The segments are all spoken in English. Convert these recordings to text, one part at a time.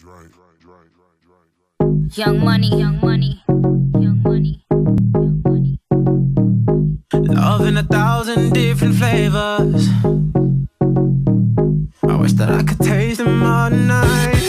Young money, young money, young money, young money. Love in 1,000 different flavors. I wish that I could taste them all night.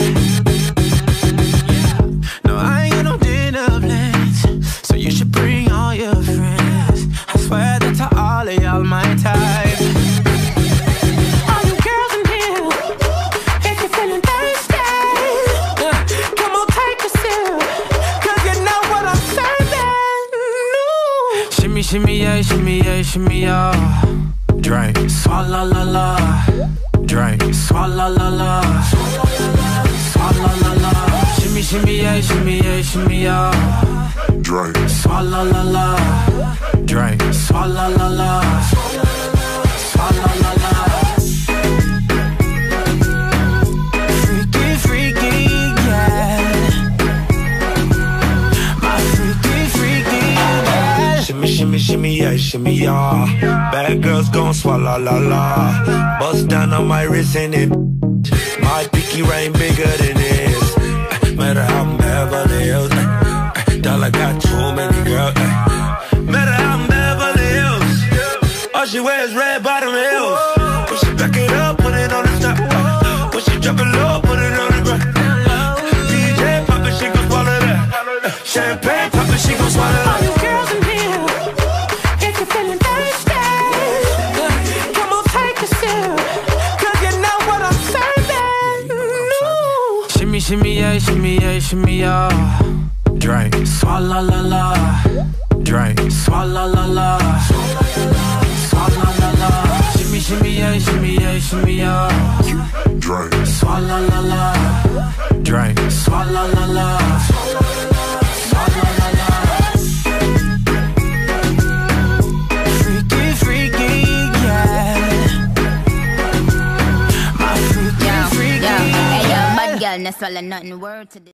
No, I ain't got no dinner plans, so you should bring all your friends. I swear that to all of y'all my type. All you girls in here, if you're feeling thirsty, come on, take a sip, 'cause you know what I'm serving. No. Shimmy, shimmy, yeah, shimmy, yeah, shimmy, yeah. Drink, swalla la la. Drink, swalla la la. Swalla la la. Shimmy, shimmy, yeah, shimmy, yeah, shimmy, yeah. Drink, swalla la la. Drink, swalla la la. Swalla la la. Freaky, freaky, yeah. My freaky, freaky, yeah. Shimmy, shimmy, shimmy, yeah, shimmy, yeah. Bad girls gon' swalla la la. Bust down on my wrist and it. My pinky ring bigger than this. Matter how I'm Beverly Hills. Dollar got too many girls. Matter how I'm Beverly Hills. All she wears red bottom heels. When she back it up, put it on the top. When she drop it low, put it on the ground. DJ pop it, she gon' swallow that. Champagne pop it, she gon' swallow that. All you girls in here, if you're feeling thirsty, come on, take a sip, 'cause you know what I'm serving. No. Shimmy, shimmy, yeah, shimmy, yeah, shimmy, yeah. Drink, swalla la la. Drink, swalla la la. Swalla la la. Shimmy, shimmy, yeah, shimmy, yeah, shimmy, yeah. drink, Swalla la la. Drink, swalla la la. Swalla la la. Freaky, freaky, yeah. My freaky, freaky. Hey, yo, bad girl, no swallow nothing. Word to the